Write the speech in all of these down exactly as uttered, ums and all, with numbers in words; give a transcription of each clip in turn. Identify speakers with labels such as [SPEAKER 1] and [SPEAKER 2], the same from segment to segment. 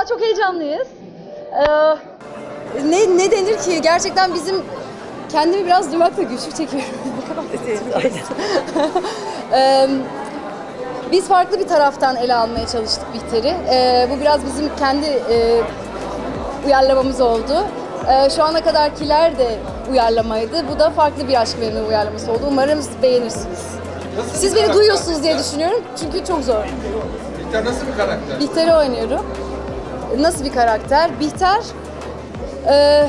[SPEAKER 1] çok heyecanlıyız. Ee, ne, ne denir ki? Gerçekten bizim kendimi biraz duymakla güçlük çekiyorum. ee, biz farklı bir taraftan ele almaya çalıştık Bihter'i. Ee, bu biraz bizim kendi e, uyarlamamız oldu. Ee, şu ana kadarkiler de uyarlamaydı. Bu da farklı bir Aşk Memnu uyarlaması oldu. Umarım siz beğenirsiniz. Siz beni duyuyorsunuz diye düşünüyorum çünkü çok zor.
[SPEAKER 2] Bihter nasıl bir karakter?
[SPEAKER 1] Bihter'i oynuyorum. Nasıl bir karakter? Bihter e,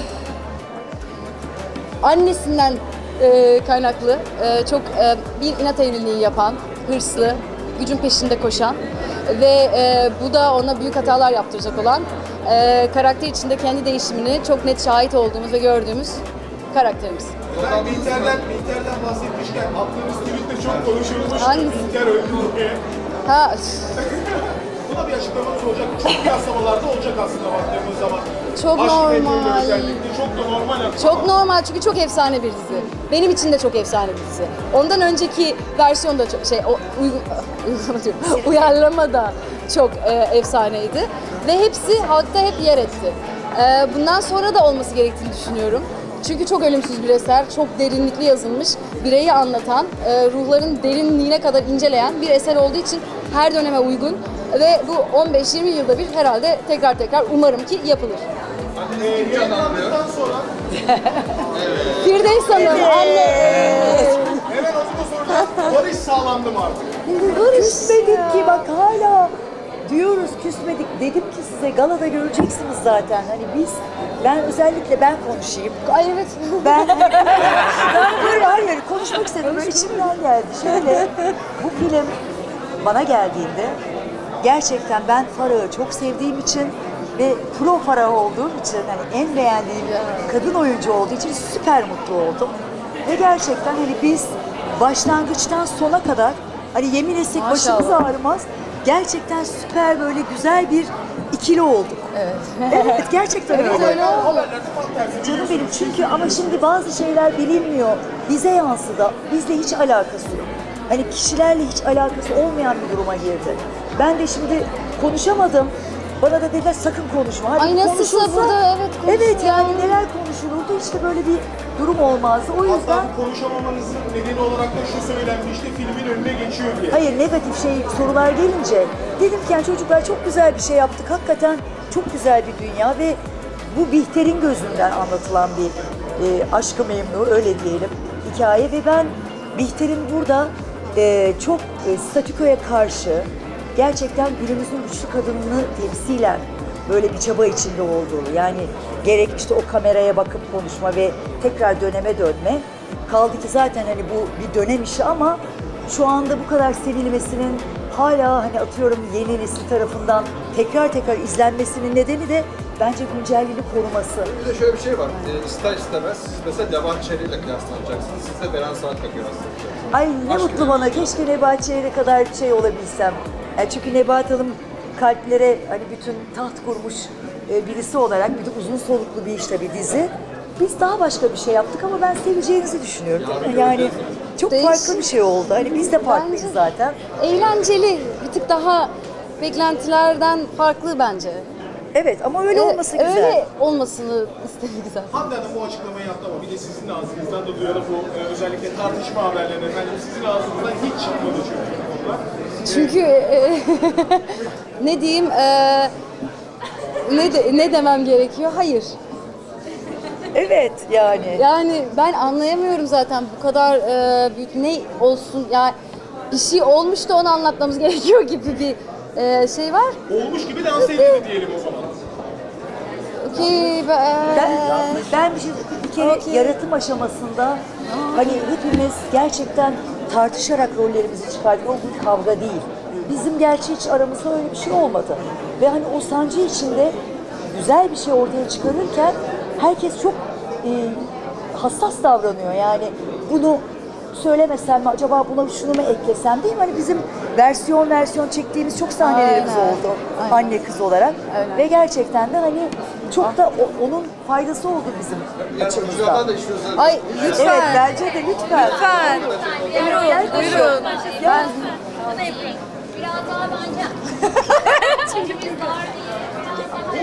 [SPEAKER 1] annesinden e, kaynaklı e, çok e, bir inat evliliği yapan, hırslı, gücün peşinde koşan ve e, bu da ona büyük hatalar yaptıracak olan e, karakter içinde kendi değişimini çok net şahit olduğumuz ve gördüğümüz karakterimiz.
[SPEAKER 3] Ben Bihter'den, Bihter'den bahsetmişken attığınız tweette çok konuşulmuş.
[SPEAKER 1] Hangisi?
[SPEAKER 3] Bihter öldü diye.
[SPEAKER 1] Ha,
[SPEAKER 3] Buna bir açıklamanız olacak. Çok kıyaslamalarda olacak aslında baktığımız zaman.
[SPEAKER 1] Çok
[SPEAKER 3] Aşk
[SPEAKER 1] normal.
[SPEAKER 3] Memnu'yla özellikle çok da normal aslında.
[SPEAKER 1] çok normal çünkü çok efsane bir dizi. Benim için de çok efsane bir dizi. Ondan önceki versiyon da çok şey, o, uygun, uygulama diyorum, uyarlama da çok e, efsaneydi. Ve hepsi halkta hep yer etti. E, bundan sonra da olması gerektiğini düşünüyorum. Çünkü çok ölümsüz bir eser, çok derinlikli yazılmış, bireyi anlatan, e, ruhların derinliğine kadar inceleyen bir eser olduğu için her döneme uygun. Ve bu on beş yirmi yılda bir herhalde tekrar tekrar umarım ki yapılır.
[SPEAKER 3] Ee, yayınlandıktan sonra
[SPEAKER 1] Firdevs Hanım, anne.
[SPEAKER 3] hemen onu da soracağım. Barış sağlandı mı artık?
[SPEAKER 4] Küsmedik ki bak hala diyoruz küsmedik. Dedim ki size galada göreceksiniz zaten. Hani biz, ben özellikle ben konuşayım.
[SPEAKER 1] Ay evet.
[SPEAKER 4] Ben, ben böyle hayır konuşmak istedim. Böyle içimden geldi. Şöyle bu film bana geldiğinde gerçekten ben Farah'ı çok sevdiğim için ve pro Farah olduğum için hani en beğendiğim kadın oyuncu olduğu için süper mutlu oldum. Ve gerçekten hani biz başlangıçtan sona kadar hani yemin etsek
[SPEAKER 1] Maşallah.
[SPEAKER 4] başımız ağrımaz. Gerçekten süper böyle güzel bir ikili olduk.
[SPEAKER 1] Evet.
[SPEAKER 4] Evet gerçekten öyle.
[SPEAKER 1] öyle oldu.
[SPEAKER 3] Haberlerde tam tersi.
[SPEAKER 4] Canım benim çünkü ama şimdi bazı şeyler bilinmiyor. Bize yansıdı. Bizle hiç alakası yok. Hani kişilerle hiç alakası olmayan bir duruma girdi. Ben de şimdi konuşamadım. Bana da dediler sakın konuşma. Halbuki
[SPEAKER 1] Ay nasılsa
[SPEAKER 4] konuşulsa-
[SPEAKER 1] burada evet konuşulur.
[SPEAKER 4] Evet yani neler konuşulurdu işte böyle bir durum olmazdı. O yüzden
[SPEAKER 3] Hatta bu konuşamamanızın nedeni olarak da şu söylendi işte filmin önüne geçiyor diye.
[SPEAKER 4] hayır negatif şey sorular gelince dedim ki yani çocuklar çok güzel bir şey yaptık. Hakikaten çok güzel bir dünya ve bu Bihter'in gözünden anlatılan bir e, Aşk-ı Memnu öyle diyelim hikaye ve ben Bihter'in burada e, çok e, statükoya karşı gerçekten günümüzün güçlü kadınını temsilen böyle bir çaba içinde olduğu yani gerek işte o kameraya bakıp konuşma ve tekrar döneme dönme kaldı ki zaten hani bu bir dönem işi ama şu anda bu kadar sevilmesinin hala hani atıyorum yeni nesil tarafından tekrar tekrar izlenmesinin nedeni de bence güncelliğini koruması.
[SPEAKER 2] Bir de şöyle bir şey var. E, ister istemez siz mesela Nebahat Çehre ile kıyaslanacaksınız. Siz de Beren Saat'la kıyaslanacaksınız.
[SPEAKER 4] Ay ne
[SPEAKER 2] Aşk
[SPEAKER 4] mutlu
[SPEAKER 2] ile.
[SPEAKER 4] bana. Keşke Nebahat Çehre kadar şey olabilsem. Yani çünkü Nebahat Hanım kalplere hani bütün taht kurmuş e, birisi olarak bir de uzun soluklu bir iş tabii dizi. Biz daha başka bir şey yaptık ama ben seveceğinizi düşünüyorum. Değil mi? Yani çok
[SPEAKER 1] Değişik.
[SPEAKER 4] farklı bir şey oldu. Hani biz de farklıyız
[SPEAKER 1] Bence
[SPEAKER 4] zaten.
[SPEAKER 1] Eğlenceli, bir tık daha beklentilerden farklı bence.
[SPEAKER 4] Evet ama öyle
[SPEAKER 1] Ee,
[SPEAKER 4] olması güzel.
[SPEAKER 1] Öyle olmasını istedik zaten.
[SPEAKER 3] Hande Hanım bu açıklamayı yaptı ama bir de sizin ağzınızdan da duyalım bu e, özellikle tartışma haberlerini efendim sizin ağzınızdan hiç çıkmadı çünkü bu konular.
[SPEAKER 1] Çünkü e, ne diyeyim, e, ne, de, ne demem gerekiyor? Hayır.
[SPEAKER 4] Evet yani.
[SPEAKER 1] Yani ben anlayamıyorum zaten bu kadar e, büyük ne olsun yani bir şey olmuş da onu anlatmamız gerekiyor gibi bir e, şey var.
[SPEAKER 3] Olmuş gibi dans edildi diyelim o zaman.
[SPEAKER 1] Okey, ben,
[SPEAKER 4] Ben, ben bir, şey, bir kere
[SPEAKER 1] Okey.
[SPEAKER 4] yaratım aşamasında hani hepimiz gerçekten tartışarak rollerimizi çıkardık. O bir kavga değil. Bizim gerçi hiç aramızda öyle bir şey olmadı. Ve hani o sancı içinde güzel bir şey ortaya çıkarırken herkes çok e, hassas davranıyor. Yani bunu söylemesem mi acaba buna şunu mu eklesem değil mi? Hani bizim versiyon versiyon çektiğimiz çok sahnelerimiz
[SPEAKER 1] Aynen.
[SPEAKER 4] oldu
[SPEAKER 1] Aynen.
[SPEAKER 4] anne kız olarak.
[SPEAKER 1] Aynen.
[SPEAKER 4] Ve gerçekten de hani çok da o- onun faydası oldu bizim
[SPEAKER 2] Yani
[SPEAKER 4] açımızdan.
[SPEAKER 2] oyunculardan da işiniz var.
[SPEAKER 1] Ay lütfen.
[SPEAKER 4] Evet bence de lütfen.
[SPEAKER 1] Lütfen. Buyurun, buyurun. Ben
[SPEAKER 5] Bunu yapayım. Biraz daha bence. Çünkü biz dar değil.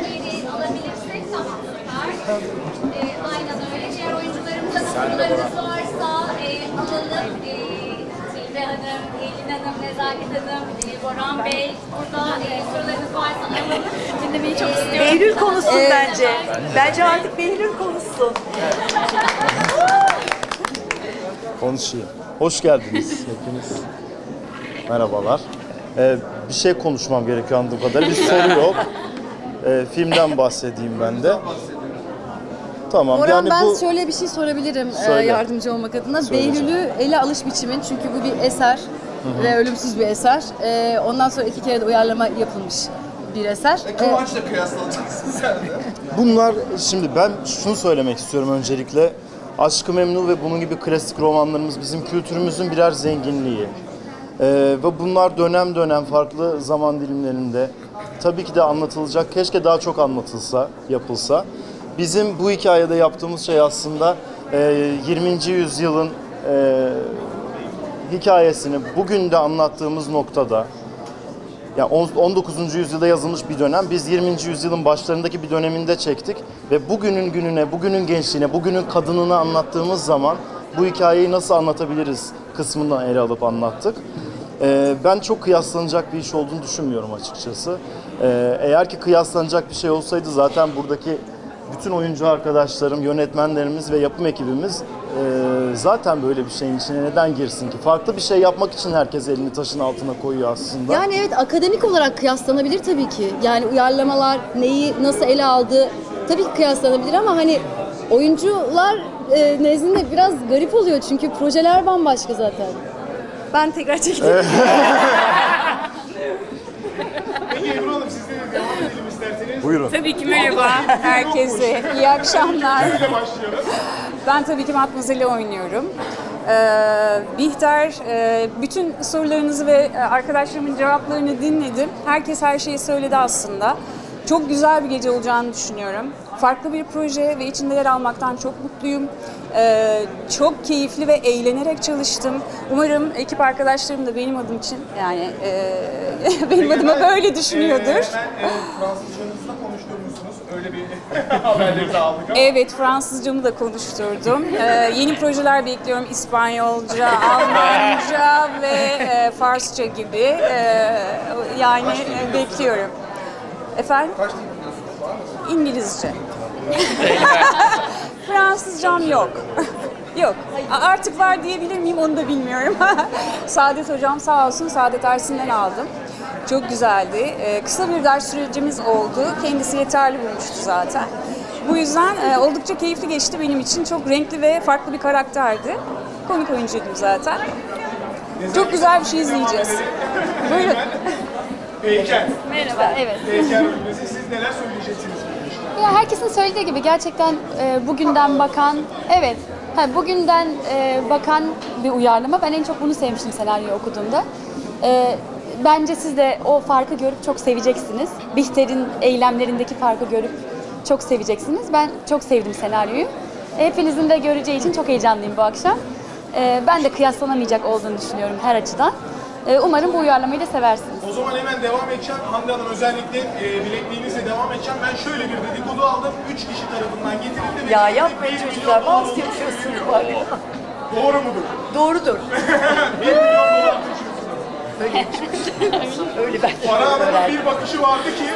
[SPEAKER 5] Ee, aynen öyle. Diğer oyuncularımızda sorularınız varsa e, alalım. E, Tilbe Hanım, Elin Hanım, Nezaket Hanım, e, Boran Bey. Burada e, sorularınız varsa alalım. Dinlemeyi çok istiyorum.
[SPEAKER 4] Behlül konuşsun bence. Bence artık Behlül konuşsun.
[SPEAKER 6] Konuşayım. Hoş geldiniz hepiniz. Merhabalar. Ee, bir şey konuşmam gerekiyor anladığım kadarıyla. Bir soru yok. Ee, filmden bahsedeyim ben de. Tamam.
[SPEAKER 1] Orhan,
[SPEAKER 6] yani
[SPEAKER 1] ben
[SPEAKER 6] bu
[SPEAKER 1] şöyle bir şey sorabilirim e,
[SPEAKER 6] Söyle.
[SPEAKER 1] yardımcı olmak adına.
[SPEAKER 6] Söyleyeceğim.
[SPEAKER 1] Behlül'ü ele alış biçimin, çünkü bu bir eser ve ölümsüz bir eser. E, ondan sonra iki kere de uyarlama yapılmış bir eser.
[SPEAKER 2] E,
[SPEAKER 1] E,
[SPEAKER 2] Kıvanç'la kıyaslanacaksın sen de.
[SPEAKER 6] bunlar şimdi ben şunu söylemek istiyorum öncelikle. Aşk-ı Memnu ve bunun gibi klasik romanlarımız bizim kültürümüzün birer zenginliği. Ee, ve bunlar dönem dönem farklı zaman dilimlerinde tabii ki de anlatılacak. Keşke daha çok anlatılsa, yapılsa. Bizim bu hikayede yaptığımız şey aslında e, yirminci yüzyılın e, hikayesini bugün de anlattığımız noktada, yani on dokuzuncu yüzyılda yazılmış bir dönem. Biz yirminci yüzyılın başlarındaki bir döneminde çektik ve bugünün gününe, bugünün gençliğine, bugünün kadınını anlattığımız zaman bu hikayeyi nasıl anlatabiliriz kısmından ele alıp anlattık. Ee, ben çok kıyaslanacak bir iş olduğunu düşünmüyorum açıkçası. Ee, eğer ki kıyaslanacak bir şey olsaydı zaten buradaki bütün oyuncu arkadaşlarım, yönetmenlerimiz ve yapım ekibimiz e, zaten böyle bir şeyin içine neden girsin ki? Farklı bir şey yapmak için herkes elini taşın altına koyuyor aslında.
[SPEAKER 1] Yani evet, akademik olarak kıyaslanabilir tabii ki. Yani uyarlamalar neyi nasıl ele aldı tabii ki kıyaslanabilir ama hani oyuncular e, nezdinde biraz garip oluyor çünkü projeler bambaşka zaten. Ben tekrar çekeyim.
[SPEAKER 3] Peki Ebru Hanım sizle de devam edelim isterseniz.
[SPEAKER 6] Buyurun.
[SPEAKER 7] Tabii ki merhaba herkese. İyi akşamlar.
[SPEAKER 3] Şöyle başlayalım.
[SPEAKER 7] Ben tabii ki Matmazel'i oynuyorum. Ee, Bihter, e, bütün sorularınızı ve arkadaşlarımın cevaplarını dinledim. Herkes her şeyi söyledi aslında. Çok güzel bir gece olacağını düşünüyorum. Farklı bir proje ve içinde yer almaktan çok mutluyum. Ee, çok keyifli ve eğlenerek çalıştım. Umarım ekip arkadaşlarım da benim adım için, yani e, benim adıma böyle düşünüyordur.
[SPEAKER 3] Ee, hemen e, Fransızcanızda konuşturmuşsunuz. Öyle bir haberleri de aldık ama.
[SPEAKER 7] Evet, Fransızcamı da konuşturdum. Ee, yeni projeler bekliyorum. İspanyolca, Almanca ve e, Farsça gibi. Ee, yani e, bekliyorum. Efendim?
[SPEAKER 2] Kaç dil biliyorsunuz? Var mı?
[SPEAKER 7] İngilizce. Fransızcam yok. Yok. A- Artık var diyebilir miyim onu da bilmiyorum. Saadet hocam sağ olsun, Saadet Ersin'den aldım. Çok güzeldi. Ee, kısa bir ders sürecimiz oldu. Kendisi yeterli bulmuştu zaten. Bu yüzden e, oldukça keyifli geçti benim için. Çok renkli ve farklı bir karakterdi. Komik oyuncuydum zaten. Çok güzel bir şey izleyeceğiz. Buyurun.
[SPEAKER 3] Heykel.
[SPEAKER 8] Merhaba, evet.
[SPEAKER 3] Heykel öncesi siz neler söyleyeceksiniz?
[SPEAKER 8] Ya herkesin söylediği gibi gerçekten e, bugünden bakan, evet, ha, bugünden e, bakan bir uyarlama. Ben en çok bunu sevmiştim senaryoyu okuduğumda. E, bence siz de o farkı görüp çok seveceksiniz. Bihter'in eylemlerindeki farkı görüp çok seveceksiniz. Ben çok sevdim senaryoyu. Hepinizin de göreceği için çok heyecanlıyım bu akşam. E, ben de kıyaslanamayacak olduğunu düşünüyorum her açıdan. E, umarım bu uyarlamayı da seversiniz.
[SPEAKER 3] O zaman hemen devam edeceğim. Hande Hanım özellikle e, bilekliğinizle devam edeceğim. Ben şöyle bir dedikodu aldım. Üç kişi tarafından getirildi. ve
[SPEAKER 4] Ya
[SPEAKER 3] bir
[SPEAKER 4] yapmayın
[SPEAKER 3] milyon
[SPEAKER 4] çocuklar,
[SPEAKER 3] dolar
[SPEAKER 4] mouse
[SPEAKER 3] olduğunu
[SPEAKER 4] yapıyorsunuz
[SPEAKER 3] söylüyor.
[SPEAKER 4] bak.
[SPEAKER 3] Doğru mudur?
[SPEAKER 4] Doğrudur.
[SPEAKER 3] bir milyon dolar taşıyorsunuz.
[SPEAKER 4] Öyle ben de
[SPEAKER 3] Para Hanım'ın
[SPEAKER 4] öğrendim.
[SPEAKER 3] bir bakışı vardı ki.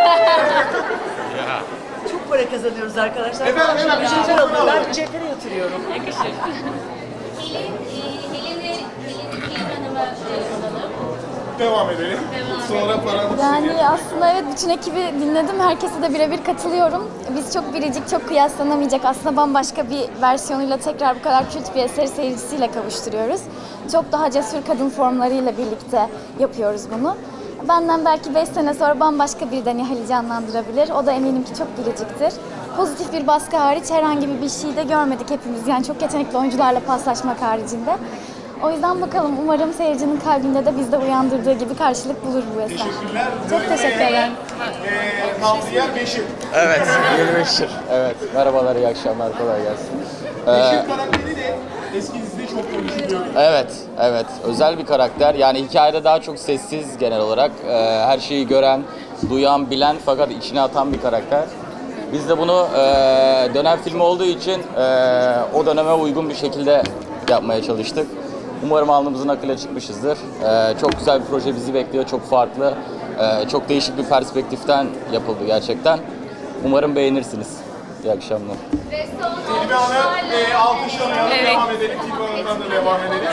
[SPEAKER 4] Çok para kazanıyoruz arkadaşlar.
[SPEAKER 3] Efendim,
[SPEAKER 4] Maaşlar
[SPEAKER 3] hemen bir
[SPEAKER 4] bir
[SPEAKER 3] şey
[SPEAKER 4] alıyor.
[SPEAKER 3] soralım.
[SPEAKER 4] Ben bir cephere yatırıyorum.
[SPEAKER 5] Helin, e, Helin'i, Helin Tilbe Hanım'a e, alalım.
[SPEAKER 3] Devam edelim.
[SPEAKER 2] Sonra paranı
[SPEAKER 8] Yani aslında evet, bütün ekibi dinledim. Herkese de birebir katılıyorum. Biz çok biricik, çok kıyaslanamayacak, aslında bambaşka bir versiyonuyla tekrar bu kadar kült bir eseri seyircisiyle kavuşturuyoruz. Çok daha cesur kadın formlarıyla birlikte yapıyoruz bunu. Benden belki beş sene sonra bambaşka bir Dani Hal'i canlandırabilir. O da eminim ki çok biriciktir. Pozitif bir baskı hariç herhangi bir şey de görmedik hepimiz. Yani çok yetenekli oyuncularla paslaşmak haricinde. O yüzden bakalım, umarım seyircinin kalbinde de bizde uyandırdığı gibi karşılık bulur bu eser.
[SPEAKER 3] Teşekkürler.
[SPEAKER 8] Çok teşekkür ederim.
[SPEAKER 3] Eee Kavliyer Beşir.
[SPEAKER 9] Evet, yeni Beşir. Evet, merhabalar, iyi akşamlar, kolay gelsin.
[SPEAKER 3] Beşir karakteri de eski dizide çok konuşuluyor.
[SPEAKER 9] Evet, evet, özel bir karakter. Yani hikayede daha çok sessiz genel olarak. Ee, her şeyi gören, duyan, bilen fakat içine atan bir karakter. Biz de bunu e, dönem filmi olduğu için e, o döneme uygun bir şekilde yapmaya çalıştık. Umarım alnımızın akıyla çıkmışızdır. E, çok güzel bir proje bizi bekliyor, çok farklı, e, çok değişik bir perspektiften yapıldı gerçekten. Umarım beğenirsiniz. İyi akşamlar.
[SPEAKER 5] Ve son
[SPEAKER 3] Tilbe Hanım, e, alkışlamayalım,
[SPEAKER 7] Evet.
[SPEAKER 3] devam edelim. Tilbe Hanım'dan da devam edelim.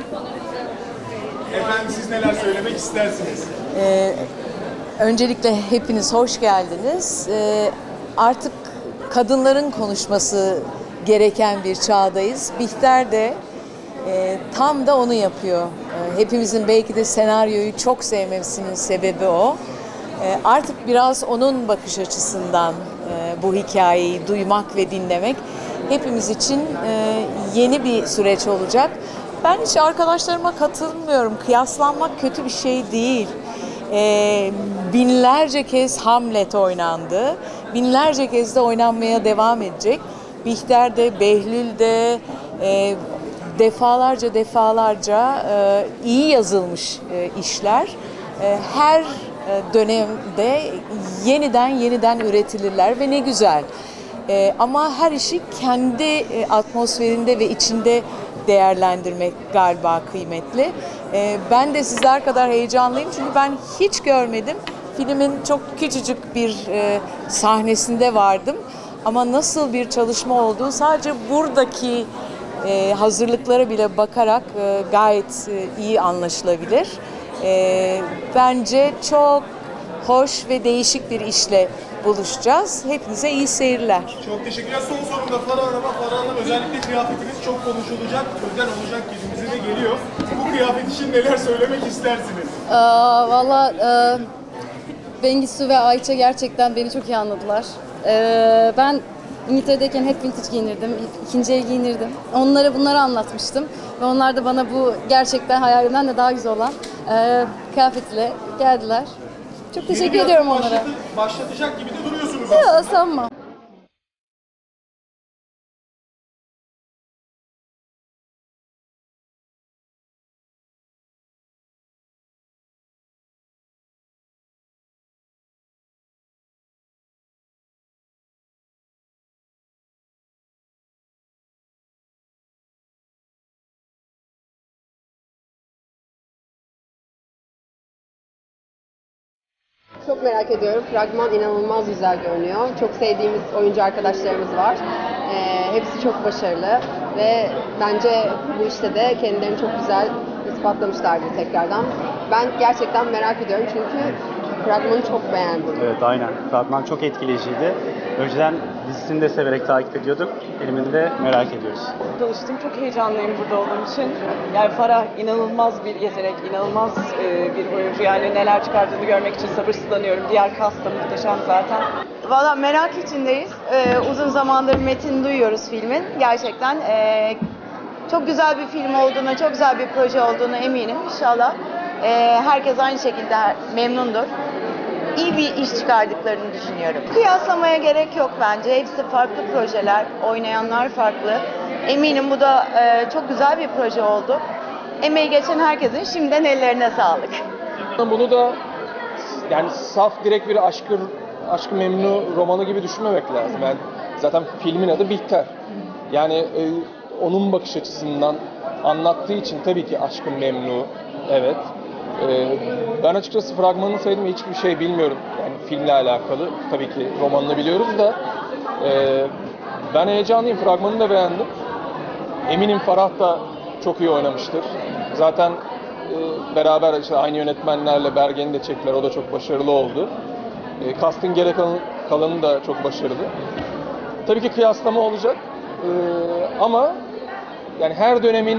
[SPEAKER 3] Efendim siz neler söylemek istersiniz?
[SPEAKER 10] Ee, öncelikle hepiniz hoş geldiniz. Ee, artık kadınların konuşması gereken bir çağdayız. Bihter de e, tam da onu yapıyor. Ee, hepimizin belki de senaryoyu çok sevmemesinin sebebi o. Ee, artık biraz onun bakış açısından e, bu hikayeyi duymak ve dinlemek hepimiz için e, yeni bir süreç olacak. Ben hiç arkadaşlarıma katılmıyorum. Kıyaslanmak kötü bir şey değil. Ee, binlerce kez Hamlet oynandı. Binlerce kez de oynanmaya devam edecek. Bihter de, Behlül de e, defalarca defalarca e, iyi yazılmış e, işler. E, her e, dönemde yeniden yeniden üretilirler ve ne güzel. E, ama her işi kendi e, atmosferinde ve içinde değerlendirmek galiba kıymetli. Ee, ben de sizler kadar heyecanlıyım çünkü ben hiç görmedim. Filmin çok küçücük bir e, sahnesinde vardım. Ama nasıl bir çalışma olduğu sadece buradaki e, hazırlıklara bile bakarak e, gayet e, iyi anlaşılabilir. E, bence çok hoş ve değişik bir işle buluşacağız. Hepinize iyi seyirler.
[SPEAKER 3] Çok teşekkürler. Son sorumda Farah Hanım'a. Farah Hanım, özellikle kıyafetiniz çok konuşulacak, özel olacak gibimize de geliyor. Bu kıyafet için neler söylemek istersiniz?
[SPEAKER 1] Aa, Valla e, Bengisu ve Ayça gerçekten beni çok iyi anladılar. E, ben İngiltere'deyken hep vintage giyinirdim, ikinci el giyinirdim. Onlara bunları anlatmıştım ve onlar da bana bu gerçekten hayalimden de daha güzel olan e, kıyafetle geldiler. Çok teşekkür
[SPEAKER 3] Yeni bir
[SPEAKER 1] ediyorum
[SPEAKER 3] akım
[SPEAKER 1] onlara.
[SPEAKER 3] başladı- Başlatacak gibi de duruyorsunuz aslında.
[SPEAKER 1] Ya sanma.
[SPEAKER 11] Çok merak ediyorum. Fragman inanılmaz güzel görünüyor. Çok sevdiğimiz oyuncu arkadaşlarımız var. Ee, hepsi çok başarılı ve bence bu işte de kendilerini çok güzel ispatlamışlardır tekrardan. Ben gerçekten merak ediyorum çünkü fragmanı çok beğendim.
[SPEAKER 12] Evet, aynen. Fragman çok etkileyiciydi. Önceden dizisini de severek takip ediyorduk. Filmini de merak ediyoruz.
[SPEAKER 13] Tanıştım. Çok heyecanlıyım burada olduğum için. Yani Farah inanılmaz bir yetenek, inanılmaz e, bir oyuncu. Yani neler çıkardığını görmek için sabırsızlanıyorum. Diğer cast da muhteşem zaten.
[SPEAKER 14] Valla merak içindeyiz. Ee, uzun zamandır metin duyuyoruz filmin. Gerçekten e, çok güzel bir film olduğuna, çok güzel bir proje olduğuna eminim. İnşallah e, herkes aynı şekilde memnundur. İyi bir iş çıkardıklarını düşünüyorum. Kıyaslamaya gerek yok bence. Hepsi farklı projeler, oynayanlar farklı. Eminim bu da e, çok güzel bir proje oldu. Emeği geçen herkesin şimdiden ellerine sağlık.
[SPEAKER 15] Bunu da yani saf direkt bir aşkı Aşk-ı Memnu romanı gibi düşünmemek lazım. Yani zaten filmin adı Bihter. Yani e, onun bakış açısından anlattığı için tabii ki Aşk-ı Memnu, evet. E, ben açıkçası fragmanını saydım, hiçbir şey bilmiyorum. Yani filmle alakalı, tabii ki romanını biliyoruz da e, ben heyecanlıyım, fragmanını da beğendim. Eminim Farah da çok iyi oynamıştır. Zaten e, beraber işte aynı yönetmenlerle Bergen'i de çektiler, o da çok başarılı oldu. E, Cast'ın geri kalan, kalanı da çok başarılı. Tabii ki kıyaslama olacak e, ama yani her dönemin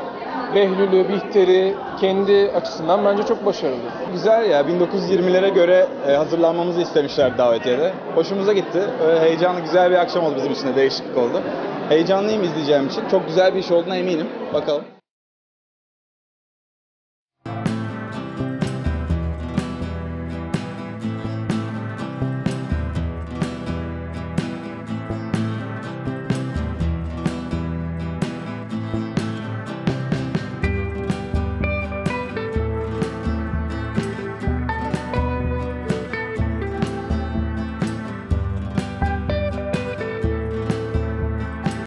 [SPEAKER 15] Behlül'ü, Bihter'i kendi açısından bence çok başarılı.
[SPEAKER 16] Güzel ya, bin dokuz yüz yirmilere göre e, hazırlanmamızı istemişler davetiyede. Hoşumuza gitti. Öyle heyecanlı, güzel bir akşam oldu bizim için de, değişiklik oldu. Heyecanlıyım izleyeceğim için. Çok güzel bir iş olduğuna eminim. Bakalım.